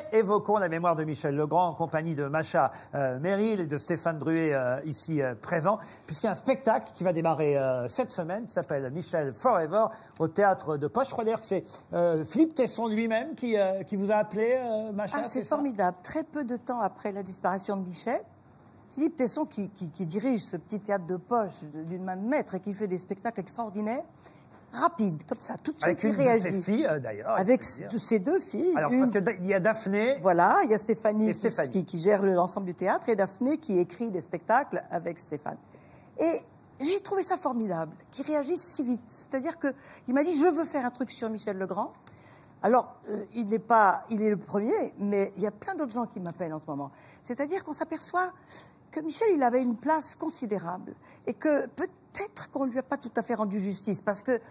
évoquons la mémoire de Michel Legrand en compagnie de Macha Merrill et de Stéphane Druet ici présents, puisqu'il y a un spectacle qui va démarrer cette semaine qui s'appelle Michel Forever au Théâtre de Poche. Je crois d'ailleurs que c'est Philippe Tesson lui-même qui vous a appelé, Macha. Ah, c'est formidable. Très peu de temps après la disparition de Michel, Philippe Tesson, qui dirige ce petit théâtre de poche d'une main de maître et qui fait des spectacles extraordinaires, rapide, comme ça, tout de suite, il réagit. Avec une de ses filles, d'ailleurs. Avec ses deux filles. Alors, parce qu'il y a Daphné. Voilà, il y a Stéphanie. Qui gère l'ensemble du théâtre, et Daphné qui écrit des spectacles avec Stéphane. Et j'ai trouvé ça formidable, qu'il réagisse si vite. C'est-à-dire qu'il m'a dit, je veux faire un truc sur Michel Legrand. Alors, il est le premier, mais il y a plein d'autres gens qui m'appellent en ce moment. C'est-à-dire qu'on s'aperçoit que Michel, il avait une place considérable et que peut-être qu'on ne lui a pas tout à fait rendu justice parce que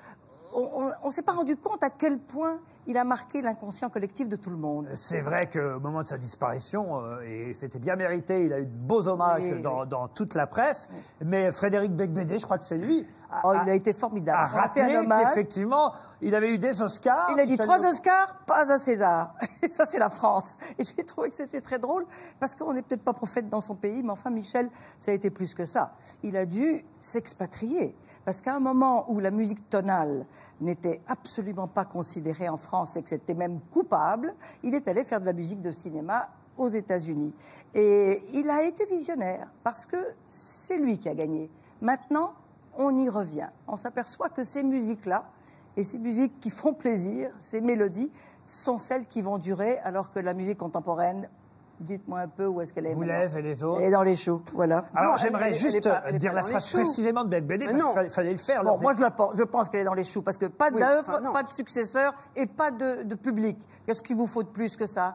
on ne s'est pas rendu compte à quel point il a marqué l'inconscient collectif de tout le monde. C'est vrai qu'au moment de sa disparition, et c'était bien mérité, il a eu de beaux hommages dans toute la presse, mais Frédéric Becbédé, je crois que c'est lui, il a été formidable. a rappelé qu'effectivement, il avait eu des Oscars. Il a dit 3 Oscars, pas un César. Et ça, c'est la France. Et j'ai trouvé que c'était très drôle, parce qu'on n'est peut-être pas prophète dans son pays, mais enfin, Michel, ça a été plus que ça. Il a dû s'expatrier. Parce qu'à un moment où la musique tonale n'était absolument pas considérée en France et que c'était même coupable, il est allé faire de la musique de cinéma aux États-Unis. Et il a été visionnaire, parce que c'est lui qui a gagné. Maintenant, on y revient. On s'aperçoit que ces musiques-là, et ces musiques qui font plaisir, ces mélodies, sont celles qui vont durer, alors que la musique contemporaine, dites-moi un peu où est-ce qu'elle est. Boulez et les autres. Elle est dans les choux, voilà. Alors j'aimerais juste dire la phrase précisément de Becbédé, parce qu'il fallait le faire. Bon, moi je pense qu'elle est dans les choux, parce que pas d'œuvre, pas de successeur et pas de public. Qu'est-ce qu'il vous faut de plus que ça?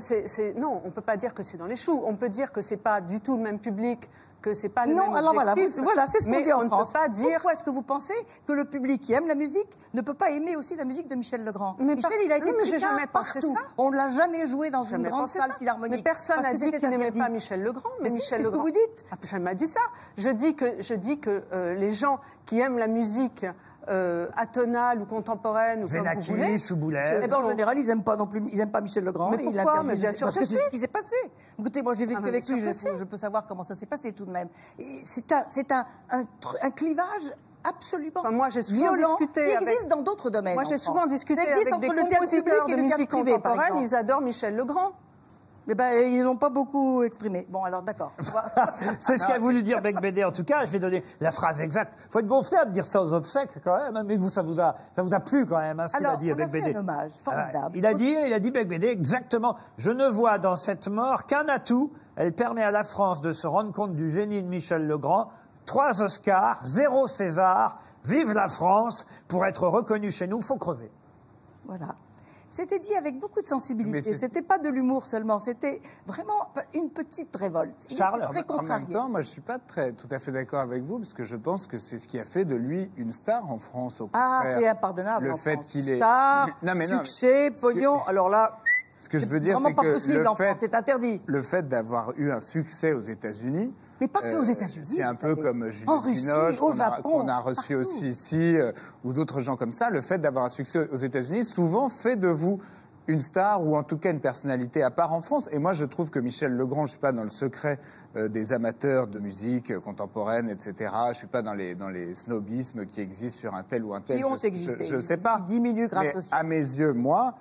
Non, on ne peut pas dire que c'est dans les choux. On peut dire que c'est pas du tout le même public, que c'est pas le même alors objectif, voilà, c'est ce qu'on dit en France. Peut pas dire... Pourquoi est-ce que vous pensez que le public qui aime la musique ne peut pas aimer aussi la musique de Michel Legrand? Michel, il a été pris jamais pensé partout. ça. On ne l'a jamais joué dans une grande salle philharmonique. Mais personne n'a dit qu'il n'aimait pas Michel Legrand. Mais c'est ce que vous dites. Je m'a dit ça. Je dis que les gens qui aiment la musique atonale ou contemporaine ou comme vous voulez. Ou Boulez. En général, ils n'aiment pas non plus, ils n'aiment pas Michel Legrand. Mais pourquoi? Mais bien sûr parce que c'est ce qui s'est passé. Écoutez, moi j'ai vécu avec lui, je peux savoir comment ça s'est passé tout de même. C'est un clivage absolument moi, j'ai souvent violent discuté qui existe dans d'autres domaines. Moi, j'ai souvent discuté avec des compositeurs de musique contemporaine, ils adorent Michel Legrand. Eh ben, ils n'ont pas beaucoup exprimé. Bon, alors d'accord. C'est ce qu'a voulu dire Becbédé, en tout cas. Je vais donner la phrase exacte. Il faut être gonflé de dire ça aux obsèques, quand même. Mais vous, ça vous a plu, quand même, ce qu'il a dit, Becbédé. Fait un hommage formidable. Il a dit Becbédé, exactement. Je ne vois dans cette mort qu'un atout. Elle permet à la France de se rendre compte du génie de Michel Legrand. 3 Oscars, 0 César. Vive la France. Pour être reconnu chez nous, faut crever. Voilà. C'était dit avec beaucoup de sensibilité. C'était pas de l'humour seulement. C'était vraiment une petite révolte. Charles, en même temps, moi, je suis pas tout à fait d'accord avec vous, parce que je pense que c'est ce qui a fait de lui une star en France. Au contraire. C'est impardonnable. Le fait qu'il est star, succès, pognon. Alors là, ce que je veux dire, c'est que c'est interdit. Le fait d'avoir eu un succès aux États-Unis. Mais pas que aux États-Unis. C'est un peu comme Juliette Binoche, qu'on a reçu aussi ici, ou d'autres gens comme ça. Le fait d'avoir un succès aux États-Unis, souvent, fait de vous une star, ou en tout cas une personnalité à part en France. Et moi, je trouve que Michel Legrand, je ne suis pas dans le secret des amateurs de musique contemporaine, etc. Je ne suis pas dans les snobismes qui existent sur un tel ou un tel. Qui ont existé. Je ne sais pas. Ils diminuent grâce aussi. À mes yeux, moi...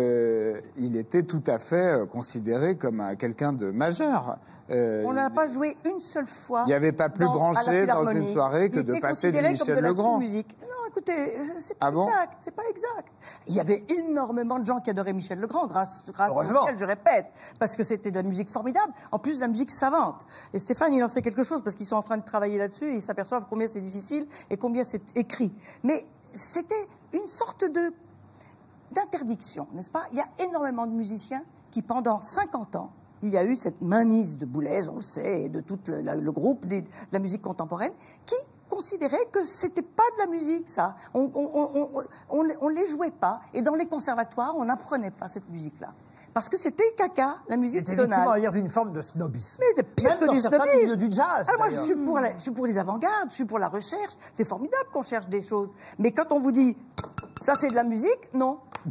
il était tout à fait considéré comme quelqu'un de majeur. On n'a pas joué une seule fois. Il n'y avait pas plus branché dans une soirée que de passer du Michel Legrand. Non, écoutez, c'est pas exact. C'est pas exact. Il y avait énormément de gens qui adoraient Michel Legrand, grâce auquel, je répète, parce que c'était de la musique formidable, en plus de la musique savante. Et Stéphane, il en sait quelque chose parce qu'ils sont en train de travailler là-dessus et ils s'aperçoivent combien c'est difficile et combien c'est écrit. Mais c'était une sorte d'interdiction, n'est-ce pas? Il y a énormément de musiciens qui, pendant 50 ans, il y a eu cette mainmise de Boulez, on le sait, et de tout le groupe de la musique contemporaine, qui considéraient que c'était pas de la musique, ça. On les jouait pas, et dans les conservatoires, on n'apprenait pas cette musique-là. Parce que c'était caca, la musique tonale. C'était effectivement dire d'une forme de snobisme. Mais c'est pire que du snobisme. Du jazz. Alors moi, je suis pour les avant-gardes, je suis pour la recherche. C'est formidable qu'on cherche des choses. Mais quand on vous dit, ça c'est de la musique, non.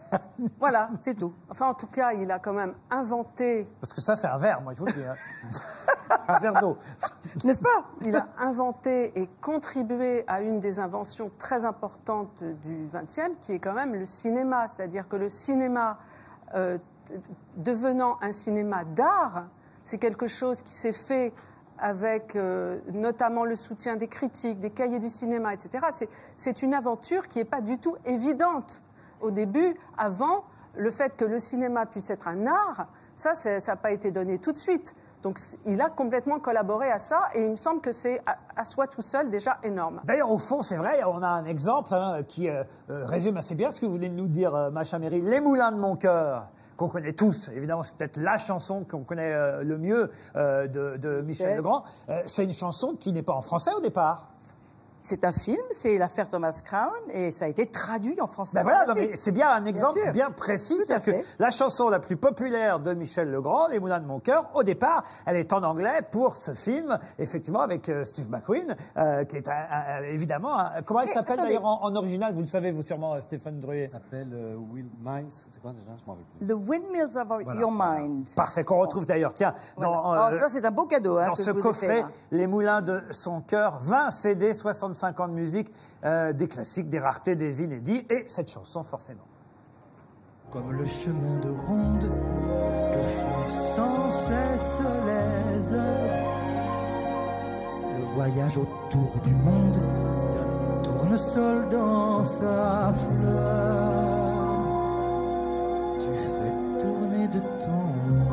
Voilà, c'est tout. Enfin, en tout cas, il a quand même inventé... Parce que ça, c'est un verre, moi, je vous le dis. Hein. Un verre d'eau. N'est-ce pas? Il a inventé et contribué à une des inventions très importantes du XXe, qui est quand même le cinéma. C'est-à-dire que le cinéma, devenant un cinéma d'art, c'est quelque chose qui s'est fait avec notamment le soutien des critiques, des cahiers du cinéma, etc. C'est une aventure qui n'est pas du tout évidente. Au début, avant, le fait que le cinéma puisse être un art, ça n'a pas été donné tout de suite. Donc il a complètement collaboré à ça et il me semble que c'est à soi tout seul déjà énorme. D'ailleurs, au fond, c'est vrai, on a un exemple qui résume assez bien ce que vous venez de nous dire, Macha Merrill. Les Moulins de mon cœur, qu'on connaît tous. Évidemment, c'est peut-être la chanson qu'on connaît le mieux de Michel Legrand. C'est une chanson qui n'est pas en français au départ. C'est un film, c'est l'affaire Thomas Crown, et ça a été traduit en français. Ben voilà, non, mais c'est bien un exemple bien précis. C'est-à-dire que la chanson la plus populaire de Michel Legrand, Les Moulins de mon cœur, au départ, elle est en anglais pour ce film, effectivement, avec Steve McQueen, qui est évidemment... comment il s'appelle d'ailleurs en original? Vous le savez, vous sûrement, Stéphane Druet. Il s'appelle Will Minds. C'est quoi déjà? Je m'en rappelle plus. The Windmills of Your Mind. Parfait, qu'on retrouve d'ailleurs, tiens, voilà. Ça c'est un beau cadeau. Dans ce coffret, Les Moulins de son cœur, 20 CD, 65 ans de musique, des classiques, des raretés, des inédits, et cette chanson forcément. Comme le chemin de ronde que font sans cesse les heures, le voyage autour du monde d'un tournesol dans sa fleur. Tu fais tourner de ton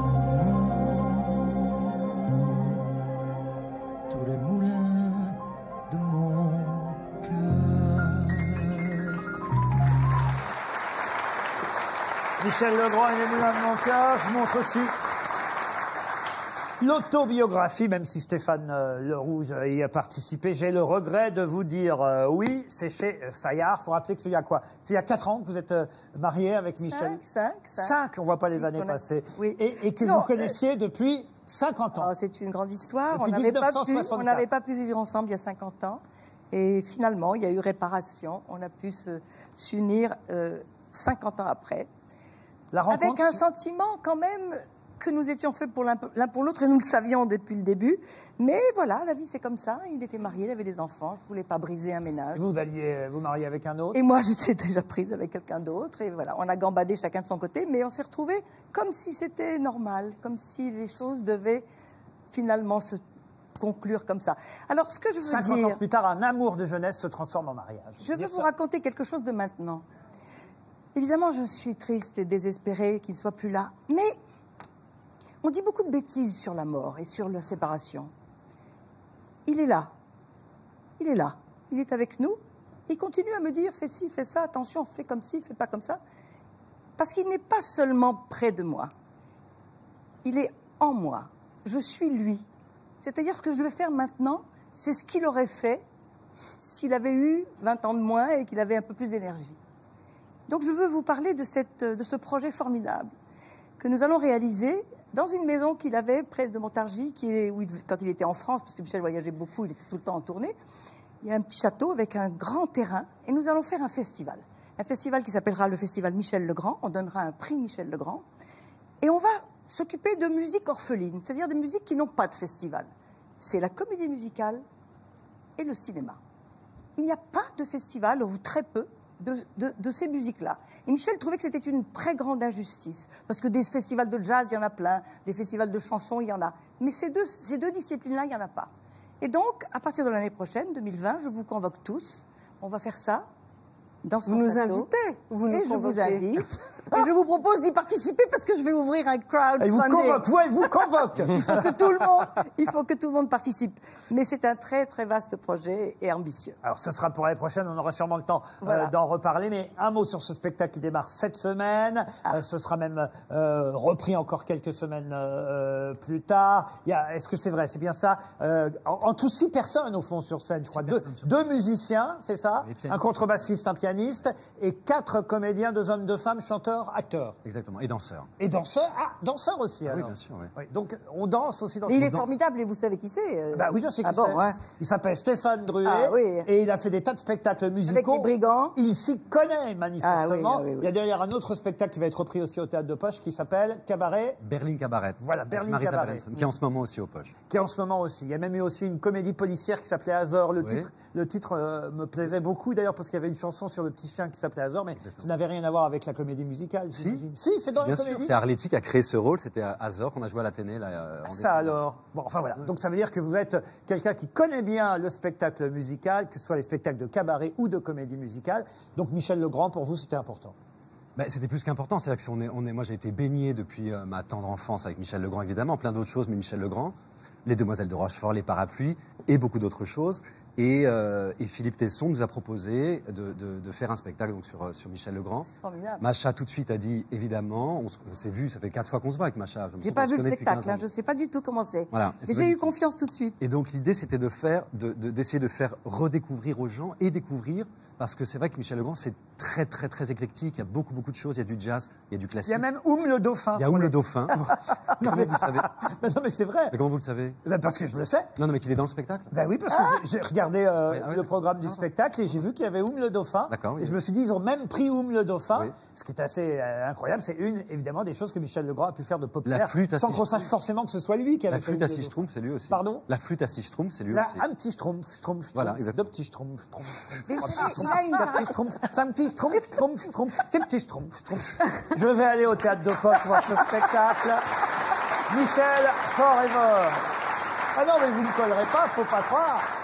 tous les moulins de mon cœur. Michel Legrand et Les Moulins de mon cœur. Je montre aussi l'autobiographie, même si Stéphane Le Rouge y a participé. J'ai le regret de vous dire oui, c'est chez Fayard. Il faut rappeler que c'est il y a quoi? C'est il y a 4 ans que vous êtes marié avec Michel. 5. On ne voit pas les années passées. Oui. Et que vous connaissiez depuis 50 ans. Oh, c'est une grande histoire. Depuis On n'avait pas pu vivre ensemble il y a 50 ans. Et finalement, il y a eu réparation. On a pu s'unir 50 ans après. La rencontre, avec un sentiment quand même que nous étions faits pour l'un pour l'autre et nous le savions depuis le début. Mais voilà, la vie c'est comme ça. Il était marié, il avait des enfants. Je ne voulais pas briser un ménage. Vous alliez vous marier avec un autre? Et moi j'étais déjà prise avec quelqu'un d'autre. Et voilà, on a gambadé chacun de son côté, mais on s'est retrouvés comme si c'était normal, comme si les choses devaient finalement se conclure comme ça. Alors ce que je veux 50 dire... ans plus tard, un amour de jeunesse se transforme en mariage. Je veux vous raconter quelque chose de maintenant. Évidemment, je suis triste et désespérée qu'il ne soit plus là. Mais on dit beaucoup de bêtises sur la mort et sur la séparation. Il est là. Il est là. Il est avec nous. Il continue à me dire, fais ci, fais ça, attention, fais comme ci, fais pas comme ça. Parce qu'il n'est pas seulement près de moi. Il est en moi. Je suis lui. C'est-à-dire ce que je vais faire maintenant, c'est ce qu'il aurait fait s'il avait eu 20 ans de moins et qu'il avait un peu plus d'énergie. Donc je veux vous parler de ce projet formidable que nous allons réaliser dans une maison qu'il avait près de Montargis, quand il était en France, parce que Michel voyageait beaucoup, il était tout le temps en tournée. Il y a un petit château avec un grand terrain et nous allons faire un festival. Un festival qui s'appellera le Festival Michel Legrand. On donnera un prix Michel Legrand. Et on va s'occuper de musique orpheline, c'est-à-dire des musiques qui n'ont pas de festival. C'est la comédie musicale et le cinéma. Il n'y a pas de festival, ou très peu, de ces musiques-là. Et Michel trouvait que c'était une très grande injustice, parce que des festivals de jazz, il y en a plein, des festivals de chansons, il y en a. Mais ces deux disciplines-là, il n'y en a pas. Et donc, à partir de l'année prochaine, 2020, je vous convoque tous, on va faire ça dans son Vous nous château. invitez, vous nous Et je vous convoquez. invite. Et je vous propose d'y participer parce que je vais ouvrir un crowdfunding. Il vous convoque, ouais, il vous convoque. Il faut que tout le monde participe. Mais c'est un très, très vaste projet et ambitieux. Alors, ce sera pour l'année prochaine, on aura sûrement le temps Voilà. d'en reparler. Mais un mot sur ce spectacle qui démarre cette semaine. Ce sera même repris encore quelques semaines plus tard. Est-ce que c'est vrai? C'est bien ça? En tout, 6 personnes, au fond, sur scène, je crois. Deux musiciens, c'est ça? Un contrebassiste, un pianiste, et 4 comédiens, 2 hommes, 2 femmes, chanteurs chanteur, acteur. Exactement, et danseur. Et danseur, danseur aussi, alors. Oui, bien sûr, oui. Oui, donc, on danse aussi dans Il ce est formidable et vous savez qui c'est Bah oui, je sais qui c'est. bon, ouais. Il s'appelle Stéphane Druet oui. et il a fait des tas de spectacles musicaux. Avec les brigands. Il s'y connaît manifestement. oui. Il y a derrière un autre spectacle qui va être repris aussi au Théâtre de Poche qui s'appelle Cabaret. Berlin Cabaret. Voilà, Berlin Marisa Cabaret. Berenson, qui est en ce moment aussi au Poche. Qui est en ce moment aussi. Il y a même eu aussi une comédie policière qui s'appelait Azor. Le titre me plaisait beaucoup d'ailleurs parce qu'il y avait une chanson sur le petit chien qui s'appelait Azor, mais ça n'avait rien à voir avec la comédie musicale. Si, c'est dans la comédie. C'est Arletty qui a créé ce rôle. C'était Azor qu'on a joué à l'Athénée là. Ça alors. Bon, enfin voilà. Donc ça veut dire que vous êtes quelqu'un qui connaît bien le spectacle musical, que ce soit les spectacles de cabaret ou de comédie musicale. Donc Michel Legrand, pour vous, c'était important. Ben, c'était plus qu'important. C'est-à-dire que moi, j'ai été baigné depuis ma tendre enfance avec Michel Legrand, évidemment, plein d'autres choses, mais Michel Legrand, les Demoiselles de Rochefort, les Parapluies et beaucoup d'autres choses. Et Philippe Tesson nous a proposé de faire un spectacle donc, sur Michel Legrand. C'est formidable. Macha tout de suite a dit, évidemment, on s'est vu, ça fait 4 fois qu'on se voit avec Macha. J'ai pas vu le spectacle, je ne sais pas du tout comment c'est. Voilà. Mais j'ai eu confiance tout de suite. Et donc l'idée c'était d'essayer de faire redécouvrir aux gens et découvrir, parce que c'est vrai que Michel Legrand c'est très très très éclectique, il y a beaucoup de choses, il y a du jazz, il y a du classique. Il y a même Oum le Dauphin. Il y a Oum le Dauphin. Comment vous savez? Non mais c'est vrai. Mais comment vous le savez? Ben parce que je le sais. Non mais qu'il est dans le spectacle? Ben oui, parce que j'ai regardé le programme du spectacle et j'ai vu qu'il y avait Oum le Dauphin. D'accord, oui. Et je me suis dit, ils ont même pris Oum le Dauphin. Oui. Ce qui est assez incroyable, c'est évidemment des choses que Michel Legrand a pu faire de populaire. La flûte à sans six qu'on sache forcément que ce soit lui qui avait La fait flûte Oum à le 6 Dauphin. schtroumpfs, c'est lui aussi. Pardon? La flûte à 6 schtroumpfs, c'est lui Là, aussi. un petit schtroumpf. Voilà, exactement. Deux petits schtroumpfs. Mais Trois il petits a une schtroumpfs. C'est un petit schtroumpf. C'est petit schtroumpf. Je vais aller au Théâtre de Poche voir ce spectacle. Michel Forever. Ah non, mais vous ne collerez pas, faut pas croire.